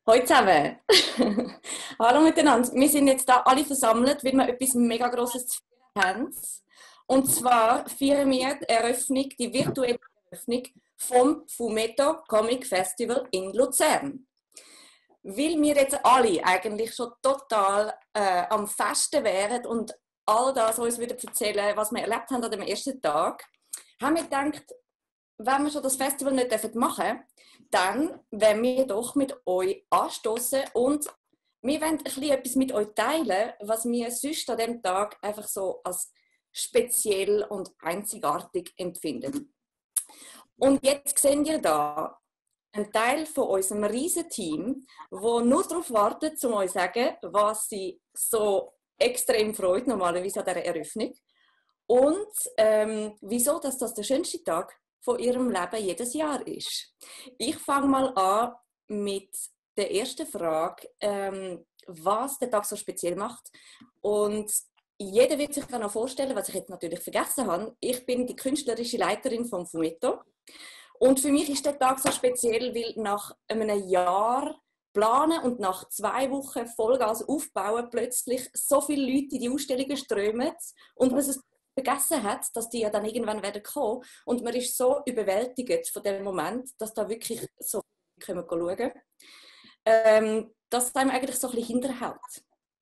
Hallo zusammen. Hallo miteinander. Wir sind jetzt da alle versammelt, weil wir etwas mega Grosses zu feiern haben. Und zwar feiern wir die virtuelle Eröffnung vom Fumetto Comic Festival in Luzern. Weil wir jetzt alle eigentlich schon total am Festen wären und all das uns wieder erzählen, was wir erlebt haben an dem ersten Tag, haben wir gedacht, wenn wir schon das Festival nicht machen dürfen, dann wollen wir doch mit euch anstoßen und wir wollen etwas mit euch teilen, was wir sonst an diesem Tag einfach so als speziell und einzigartig empfinden. Und jetzt sehen ihr da einen Teil von unserem riesen Team, wo nur darauf wartet, um euch zu sagen, was sie so extrem freut, normalerweise an dieser Eröffnung. Und wieso das der schönste Tag von ihrem Leben jedes Jahr ist. Ich fange mal an mit der ersten Frage, was den Tag so speziell macht. Und jeder wird sich dann noch vorstellen, was ich jetzt natürlich vergessen habe. Ich bin die künstlerische Leiterin vom Fumetto. Und für mich ist der Tag so speziell, weil nach einem Jahr planen und nach 2 Wochen Vollgas aufbauen plötzlich so viele Leute in die Ausstellungen strömen und man es vergessen hat, dass die ja dann irgendwann werden kommen. Und man ist so überwältigt von dem Moment, dass da wirklich so viele schauen können, dass es einem eigentlich so ein bisschen hinterhält.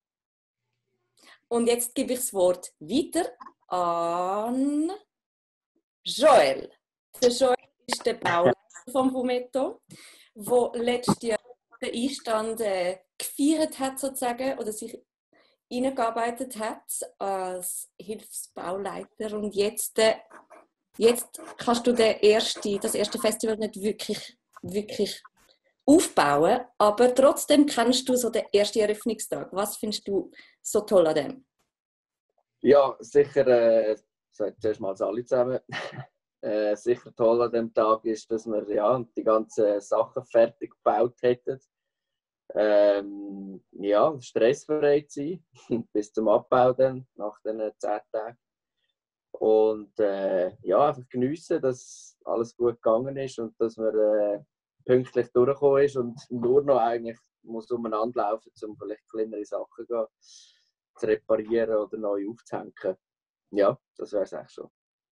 Und jetzt gebe ich das Wort weiter an Joel. Der Joel ist der Bauleiter vom Fumetto, der letztes Jahr den Einstand gefeiert hat, sozusagen, oder sich eingearbeitet hat als Hilfsbauleiter. Und jetzt kannst du das erste Festival nicht wirklich aufbauen, aber trotzdem kennst du so den ersten Eröffnungstag. Was findest du so toll an dem? Ja, sicher, zuerst mal alle zusammen. Sicher toll an dem Tag ist, dass wir die ganzen Sachen fertig gebaut hätten. Stressfrei sein, bis zum Abbau dann, nach den 10 Tagen. Und einfach geniessen, dass alles gut gegangen ist und dass man pünktlich durchgekommen ist und nur noch eigentlich muss umeinander laufen, um vielleicht kleinere Sachen zu reparieren oder neu aufzuhängen. Ja, das wäre es eigentlich schon.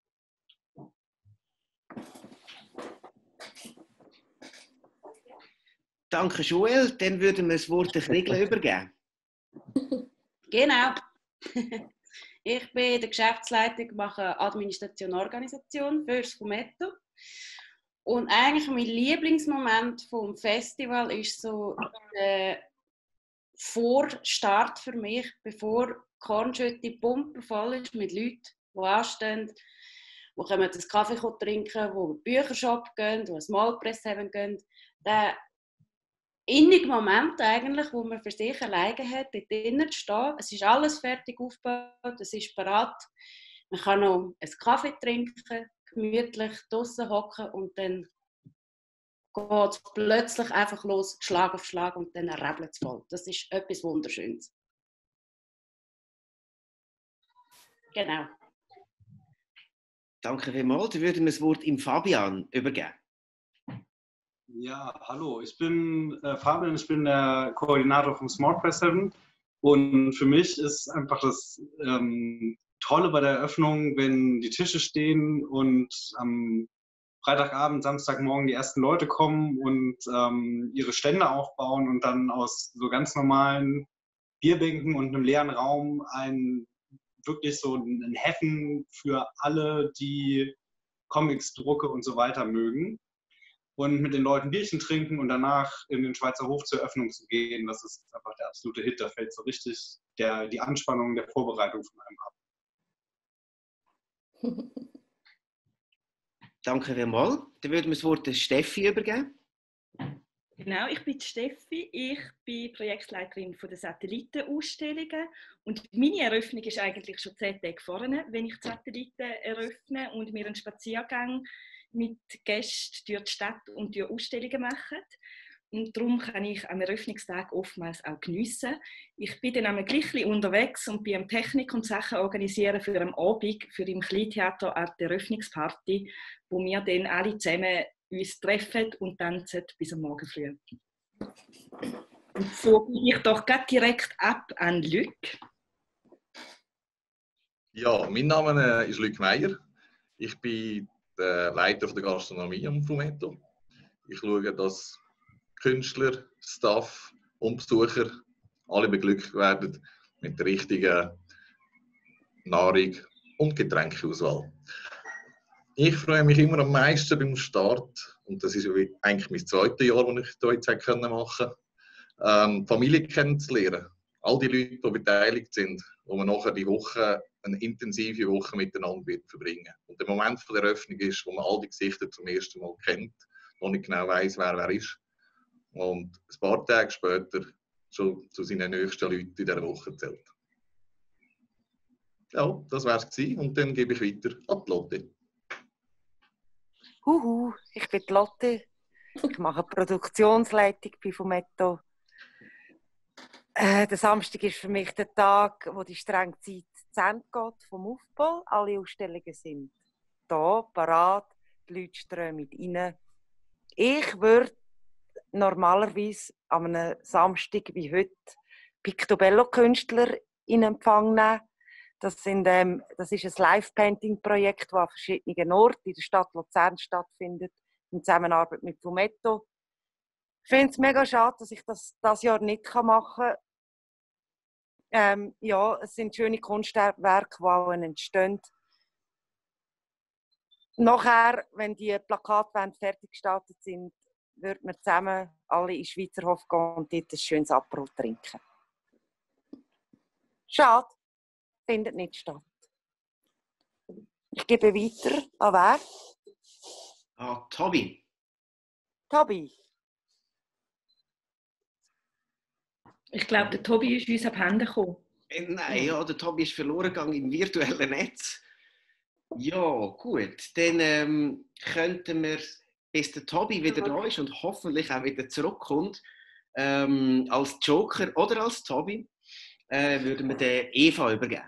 Danke, Joel. Dann würden wir das Wort der Kriegler übergeben. Genau. Ich bin der Geschäftsleitung, mache Administration und Organisation für das Fumetto. Und eigentlich mein Lieblingsmoment vom Festival ist so der Vorstart für mich, bevor die Kornschütte Pumpe voll ist mit Leuten, die anstehen, die kommen einen Kaffee trinken, die in den Büchershop gehen, die ein Malpress haben gehen. Der innige Moment eigentlich, wo man für sich alleine hat, dort drinnen zu stehen. Es ist alles fertig aufgebaut, es ist bereit. Man kann noch einen Kaffee trinken, gemütlich draussen hocken und dann geht es plötzlich einfach los, Schlag auf Schlag und dann rebelt es voll. Das ist etwas Wunderschönes. Genau. Danke vielmals. Dann würden wir das Wort im Fabian übergeben. Ja, hallo, ich bin Fabian, ich bin der Koordinator vom Smart Press 7 und für mich ist einfach das Tolle bei der Eröffnung, wenn die Tische stehen und am Freitagabend, Samstagmorgen die ersten Leute kommen und ihre Stände aufbauen und dann aus so ganz normalen Bierbänken und einem leeren Raum wirklich so ein Häfen für alle, die Comics, Drucke und so weiter mögen. Und mit den Leuten Bierchen trinken und danach in den Schweizer Hof zur Eröffnung zu gehen, das ist einfach der absolute Hit. Da fällt so richtig die Anspannung der Vorbereitung von einem ab. Danke vielmals. Dann würden wir das Wort der Steffi übergeben. Genau, ich bin Steffi, ich bin Projektleiterin der Satellitenausstellungen und meine Eröffnung ist eigentlich schon 10 Tage vorne, wenn ich die Satelliten eröffne und wir einen Spaziergang mit Gästen durch die Stadt und durch Ausstellungen machen. Und darum kann ich am Eröffnungstag oftmals auch geniessen. Ich bin dann einmal gleich unterwegs und bin am Technik und Sachen organisieren für einen Abend, für im Kleintheater an der Eröffnungsparty, wo wir dann alle zusammen uns treffen und tanzen bis am Morgen früh. Und so gebe ich doch gleich direkt ab an Luc. Ja, mein Name ist Luc Meyer. Ich bin der Leiter der Gastronomie am Fumetto. Ich schaue, dass Künstler, Staff und Besucher alle beglückt werden mit der richtigen Nahrung und Getränkeauswahl. Ich freue mich immer am meisten beim Start, und das ist eigentlich mein zweites Jahr, das ich da jetzt machen konnte, Familie kennenzulernen. All die Leute, die beteiligt sind, wo man nachher die Woche, eine intensive Woche miteinander wird verbringen. Und der Moment von der Eröffnung ist, wo man all die Gesichter zum ersten Mal kennt, noch nicht genau weiss, wer ist. Und ein paar Tage später schon zu seinen nächsten Leuten in dieser Woche zählt. Ja, das war es. Und dann gebe ich weiter an die Lotte. Ich bin die Lotte. Ich mache Produktionsleitung bei Fumetto. Der Samstag ist für mich der Tag, wo die strenge Zeit zu Ende geht vom Aufbau. Alle Ausstellungen sind da, parat, die Leute strömen rein. Ich würde normalerweise an einem Samstag wie heute Pictobello-Künstler in Empfang nehmen. Das ist ein Live-Painting-Projekt, das an verschiedenen Orten in der Stadt Luzern stattfindet, in Zusammenarbeit mit Fumetto. Ich finde es mega schade, dass ich das dieses Jahr nicht machen kann. Ja, es sind schöne Kunstwerke, die auch entstehen. Nachher, wenn die Plakatwände fertig gestaltet sind, würden wir zusammen alle in den Schweizerhof gehen und dort ein schönes Aperol trinken. Schade, findet nicht statt. Ich gebe weiter an wer? Tobi. Tobi. Ich glaube, der Tobi ist uns abhanden gekommen. Nein, ja, der Tobi ist verloren gegangen im virtuellen Netz. Ja, gut. Dann könnten wir, bis der Tobi wieder da ist und hoffentlich auch wieder zurückkommt, als Joker oder als Tobi, würden wir den Eva übergeben.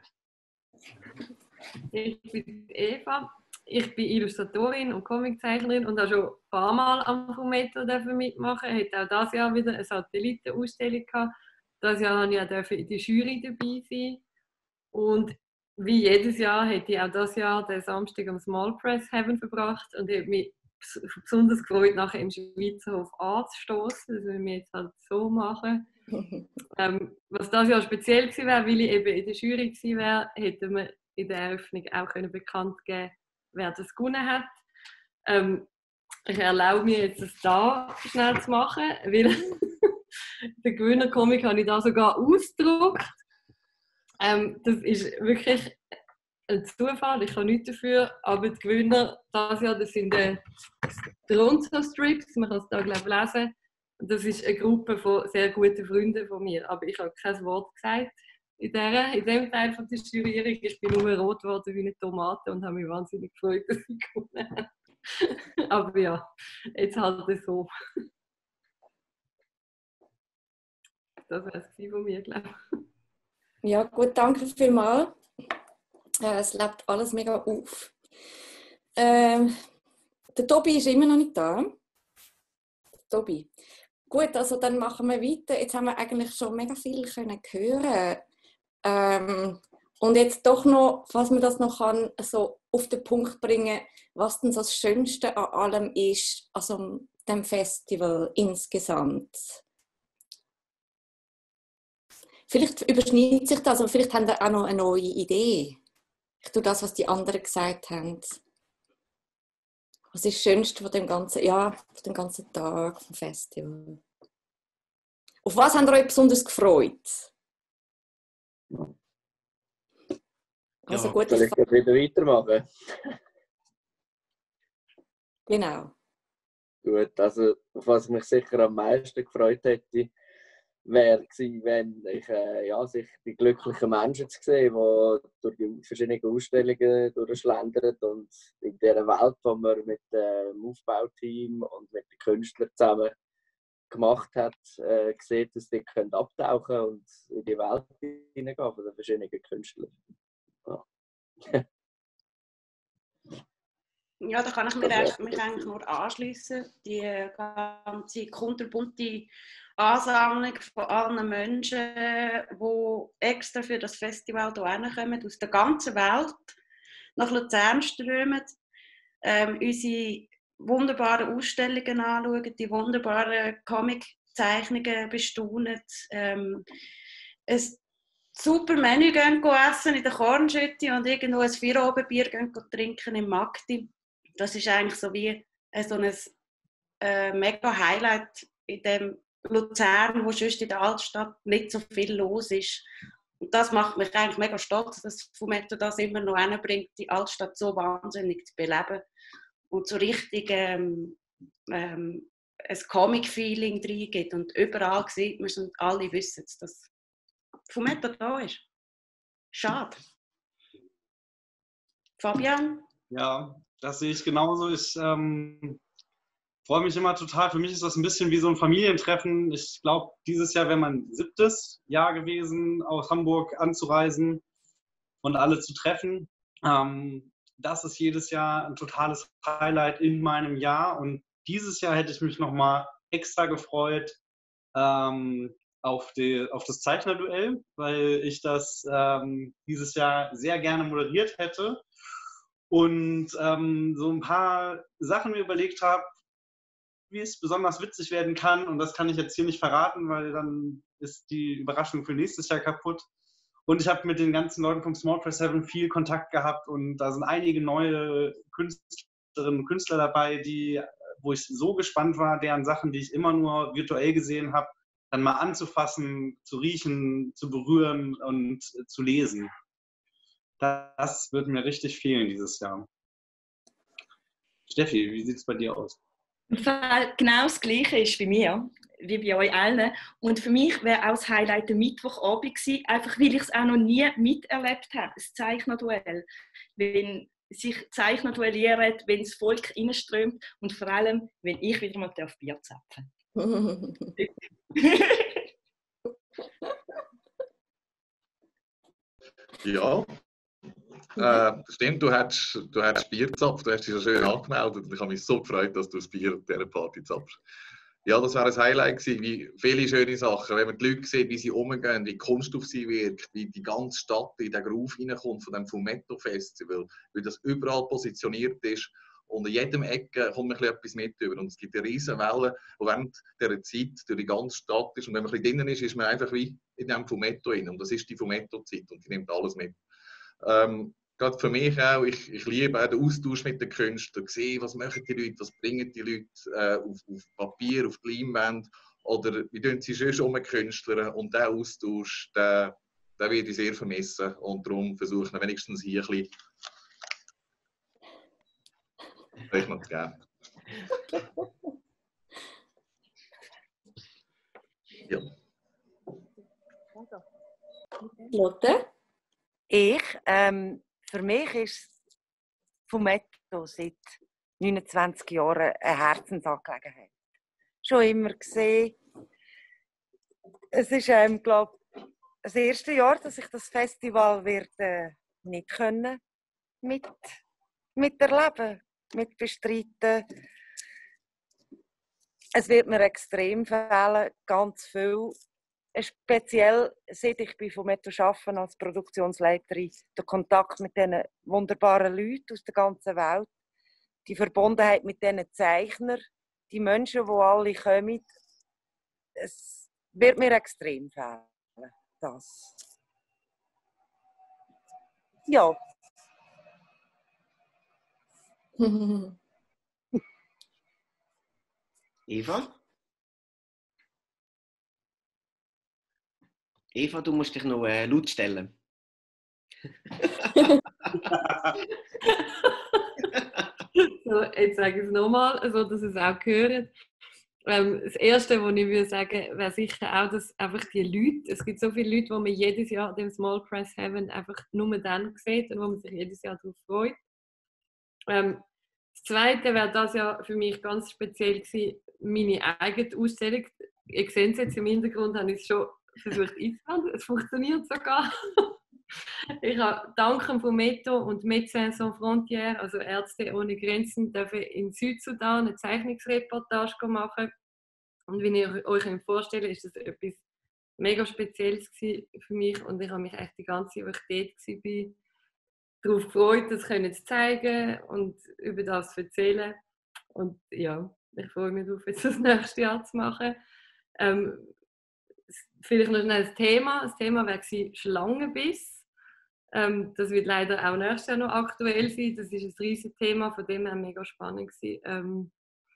Ich bin Eva. Ich bin Illustratorin und Comiczeichnerin und habe schon ein paar Mal am Fumetto mitmachen. Ich hatte auch dieses Jahr wieder eine Satellitenausstellung gehabt. Dieses Jahr durfte ich in der Jury dabei sein. Und wie jedes Jahr hätte ich auch dieses Jahr den Samstag am Small Press Heaven verbracht und ich habe mich besonders gefreut, nachher im Schweizerhof anzustoßen. Das will wir jetzt halt so machen. Was dieses Jahr speziell gewesen wäre, weil ich eben in der Jury gewesen wäre, hätten wir in der Eröffnung auch bekannt geben, wer das gewonnen hat. Ich erlaube mir jetzt, das da schnell zu machen, weil den Gewinnercomic habe ich da sogar ausgedruckt. Das ist wirklich ein Zufall, ich kann nichts dafür, aber die Gewinner dieses Jahr, das sind Toronto-Strips, man kann es da glaube ich lesen. Das ist eine Gruppe von sehr guten Freunden von mir, aber ich habe kein Wort gesagt in dem Teil von der Jurierung. Ich bin nur rot geworden wie eine Tomate und habe mich wahnsinnig gefreut, dass ich gewonnen habe. Aber ja, jetzt halt so. Das wäre es von mir, glaube ich. Ja, gut, danke vielmals. Es lebt alles mega auf. Der Tobi ist immer noch nicht da. Tobi. Gut, also dann machen wir weiter. Jetzt haben wir eigentlich schon mega viel hören. Und jetzt doch noch, falls man das noch kann, so auf den Punkt bringen, was denn so das Schönste an allem ist, also dem Festival insgesamt. Vielleicht überschneidet sich das, aber vielleicht haben wir auch noch eine neue Idee. Ich tue das, was die anderen gesagt haben. Was ist das Schönste von dem ganzen, von dem ganzen Tag vom Festival? Auf was habt ihr euch besonders gefreut? Also gut, soll ich das wieder weitermachen? Genau. Gut, also auf was ich mich sicher am meisten gefreut hätte, wäre gewesen, wenn ich sich die glücklichen Menschen zu sehen, die durch die verschiedenen Ausstellungen durchschlendern und in dieser Welt, die man mit dem Aufbauteam und mit den Künstlern zusammen gemacht hat, sieht, dass die abtauchen können und in die Welt hineingehen von den verschiedenen Künstlern. Ja. Ja, da kann ich mich eigentlich nur anschliessen. Die ganze kunterbunte Ansammlung von allen Menschen, die extra für das Festival hierher kommen, aus der ganzen Welt nach Luzern strömen, unsere wunderbaren Ausstellungen anschauen, die wunderbaren Comic-Zeichnungen bestaunen, ein super Menü gehen essen in der Kornschütte und irgendwo ein Feierabendbier trinken im Magdi. Das ist eigentlich so wie so ein mega Highlight in dem Luzern, wo sonst in der Altstadt nicht so viel los ist. Und das macht mich eigentlich mega stolz, dass Fumetto das immer noch hinbringt, die Altstadt so wahnsinnig zu beleben und so richtig ein Comic-Feeling reingeht. Und überall sieht man es und alle wissen es, dass Fumetto da ist. Schade. Fabian? Ja, das sehe ich genauso. Ich freue mich immer total. Für mich ist das ein bisschen wie so ein Familientreffen. Ich glaube, dieses Jahr wäre mein 7. Jahr gewesen, aus Hamburg anzureisen und alle zu treffen. Das ist jedes Jahr ein totales Highlight in meinem Jahr. Und dieses Jahr hätte ich mich nochmal extra gefreut auf das Zeichnerduell, weil ich das dieses Jahr sehr gerne moderiert hätte. Und so ein paar Sachen mir überlegt habe, wie es besonders witzig werden kann. Und das kann ich jetzt hier nicht verraten, weil dann ist die Überraschung für nächstes Jahr kaputt. Und ich habe mit den ganzen Leuten vom Small Press 7 viel Kontakt gehabt. Und da sind einige neue Künstlerinnen und Künstler dabei, wo ich so gespannt war, deren Sachen, die ich immer nur virtuell gesehen habe, dann mal anzufassen, zu riechen, zu berühren und zu lesen. Das wird mir richtig fehlen dieses Jahr. Steffi, wie sieht es bei dir aus? Im Fall genau das Gleiche ist bei mir, wie bei euch allen. Und für mich wäre auch das Highlight der Mittwochabend gewesen, einfach weil ich es auch noch nie miterlebt habe, das Zeichnerduell. Wenn sich Zeichner duellieren, wenn das Volk reinströmt und vor allem, wenn ich wieder mal Bier zapfen Ja, stimmt, du hast Bier gezapft, du hast dich so schön angemeldet und ich habe mich so gefreut, dass du das Bier auf dieser Party zapfst. Ja, das wäre ein Highlight gewesen, wie viele schöne Sachen, wenn man die Leute sieht, wie sie umgehen, wie die Kunst auf sie wirkt, wie die ganze Stadt in den Groove reinkommt von dem Fumetto Festival, wie das überall positioniert ist und in jedem Ecke kommt man etwas mit über und es gibt eine riesen Welle, die während dieser Zeit durch die ganze Stadt ist und wenn man ein bisschen drin ist man einfach wie in diesem Fumetto drin und das ist die Fumetto-Zeit und die nimmt alles mit. Gerade für mich auch, ich liebe auch den Austausch mit den Künstlern, sehen, was machen die Leute, was bringen die Leute auf Papier, auf die Leinwand oder wie tun sie schon Künstler und diesen Austausch, den werde ich sehr vermissen und darum versuche ich wenigstens hier ein bisschen euch noch zu geben. Ja. Lotte? Für mich ist Fumetto seit 29 Jahren eine Herzensangelegenheit. Schon immer gesehen. Es ist, glaube ich, das erste Jahr, dass ich das Festival werde nicht können miterleben, mit bestreiten. Es wird mir extrem fehlen, ganz viel. Speziell, seit ich bei Fumetto arbeite als Produktionsleiterin, der Kontakt mit diesen wunderbaren Leuten aus der ganzen Welt, die Verbundenheit mit diesen Zeichnern, die Menschen, die alle kommen, es wird mir extrem fehlen. Das. Ja. Eva? Eva, du musst dich noch laut stellen. So, jetzt sage ich es nochmal, so dass ihr es auch hört. Das Erste, was ich sagen würde, wäre sicher auch, dass einfach die Leute, es gibt so viele Leute, die man jedes Jahr an dem Small Press 7 einfach nur dann sieht und wo man sich jedes Jahr darauf freut. Das Zweite wäre das ja für mich ganz speziell gewesen, meine eigene Ausstellung. Ihr seht es jetzt im Hintergrund, habe ich es schon versucht einzubauen. Es funktioniert sogar. Ich habe dank dem Fumetto und Médecins Sans Frontières, also Ärzte ohne Grenzen, dürfen in Südsudan eine Zeichnungsreportage machen. Und wie ich euch vorstelle, ist das etwas mega Spezielles für mich. Und ich habe mich echt die ganze Woche dort war, darauf gefreut, das zu zeigen und über das zu erzählen. Und ja, ich freue mich darauf, jetzt das nächste Jahr zu machen. Vielleicht noch schnell das Thema. Das Thema wäre Schlangenbiss. Das wird leider auch nächstes Jahr noch aktuell sein. Das ist ein riesiges Thema, von dem her mega spannend gewesen.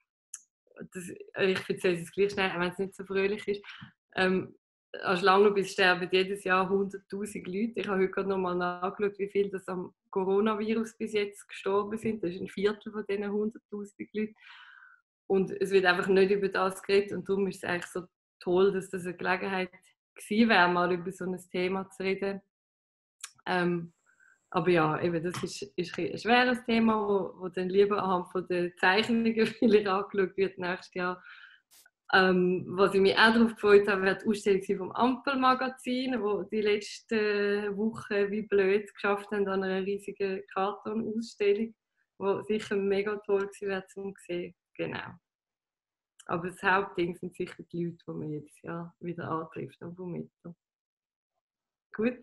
Ich erzähle es gleich schnell, auch wenn es nicht so fröhlich ist. An Schlangenbiss sterben jedes Jahr 100'000 Leute. Ich habe heute gerade noch mal nachgeschaut, wie viele das am Coronavirus bis jetzt gestorben sind. Das ist ein Viertel von diesen 100'000 Leuten. Und es wird einfach nicht über das geredet. Und darum ist es eigentlich so toll, dass das eine Gelegenheit gewesen wäre, mal über so ein Thema zu reden. Aber ja, eben, das ist ein schweres Thema, wo dann lieber anhand von den Zeichnungen vielleicht angeschaut wird nächstes Jahr. Was ich mich auch darauf gefreut habe, war die Ausstellung vom Ampel-Magazin, wo die letzten Wochen wie blöd geschafft haben an einer riesigen Kartonausstellung, die sicher mega toll wäre zum sehen. Genau. Aber das Hauptding sind sicher die Leute, die man jedes Jahr wieder antrifft am Fumetto. Gut.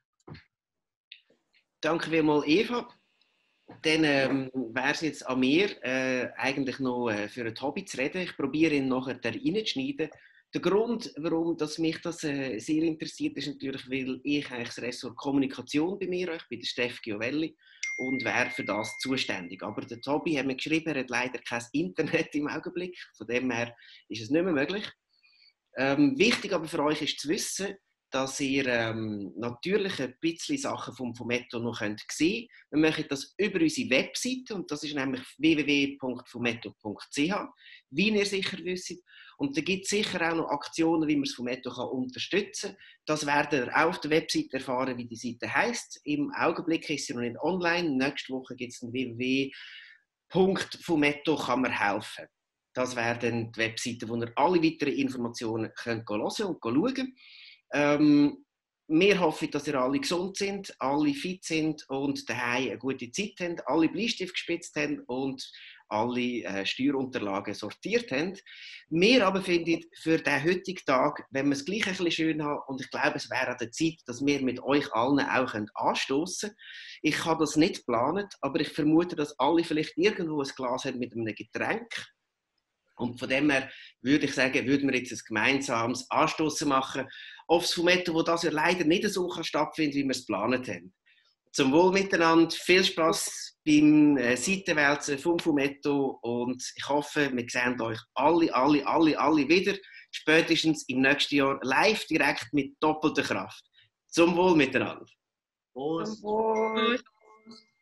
Danke vielmals, Eva. Dann wäre es jetzt an mir, eigentlich noch für ein Hobby zu reden. Ich probiere ihn nachher da reinzuschneiden. Der Grund, warum mich das sehr interessiert, ist natürlich, weil ich eigentlich das Ressort Kommunikation bei mir habe. Ich bin der Steff Giovelli und wäre für das zuständig. Aber der Tobi hat mir geschrieben, er hat leider kein Internet im Augenblick. Von dem her ist es nicht mehr möglich. Wichtig aber für euch ist zu wissen, dass ihr natürlich ein bisschen Sachen vom Fumetto noch sehen könnt. Wir machen das über unsere Webseite und das ist nämlich www.fumetto.ch, wie ihr sicher wisst. Und da gibt es sicher auch noch Aktionen, wie man das Fumetto unterstützen kann. Das werdet ihr auch auf der Webseite erfahren, wie die Seite heisst. Im Augenblick ist sie noch nicht online. Nächste Woche gibt es ein www.fumetto kann man helfen. Das wäre dann die Webseite, wo ihr alle weiteren Informationen könnt hören und schauen. Wir hoffen, dass ihr alle gesund sind, alle fit sind und daheim eine gute Zeit haben, alle Bleistift gespitzt haben und alle Steuerunterlagen sortiert haben. Wir aber finden, für den heutigen Tag, wenn wir es gleich ein bisschen schön haben, und ich glaube, es wäre an der Zeit, dass wir mit euch allen auch anstoßen können. Ich habe das nicht geplant, aber ich vermute, dass alle vielleicht irgendwo ein Glas haben mit einem Getränk. Und von dem her würde ich sagen, würden wir jetzt ein gemeinsames Anstoßen machen aufs Fumetto, wo das ja leider nicht so stattfinden kann, wie wir es geplant haben. Zum Wohl miteinander, viel Spass beim Seitenwälzen vom Fumetto und ich hoffe, wir sehen euch alle wieder, spätestens im nächsten Jahr live direkt mit doppelter Kraft. Zum Wohl miteinander. Prost.